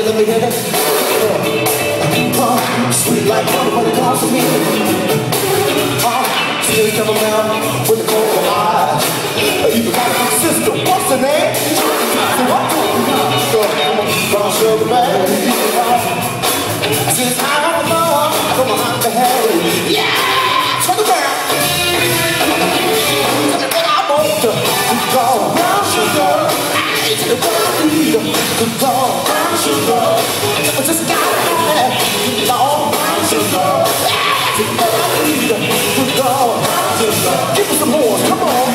let me hear that. Sweet like honey when it comes to me. Still coming down with the cold eyes. Even got my sister, what's her name? Say what? Gonna show the baby. Since I'm alone, I'm behind the head. Yeah! Turn around. Tell me what I want to. Go brown sugar. It's the one I need. Go brown sugar. I just gotta have it. Go brown sugar. It's the one I need. Go brown sugar. Give me some more. Come on.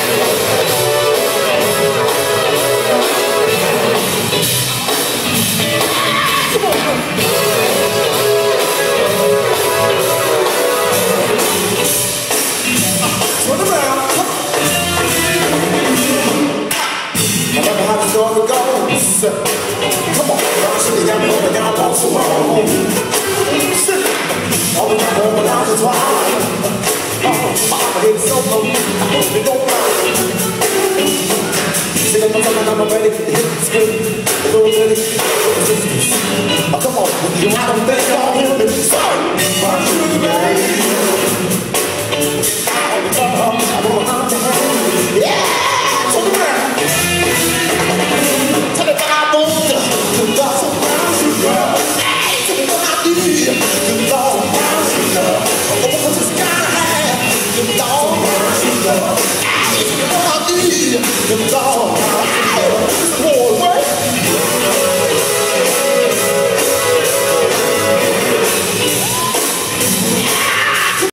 Turn around. I never had to go to goes. Come on, I'm sitting down there, I want some more. All the time when I was wild. My head so low, I hope it don't mind. Sing up, I'm ready to hit the script.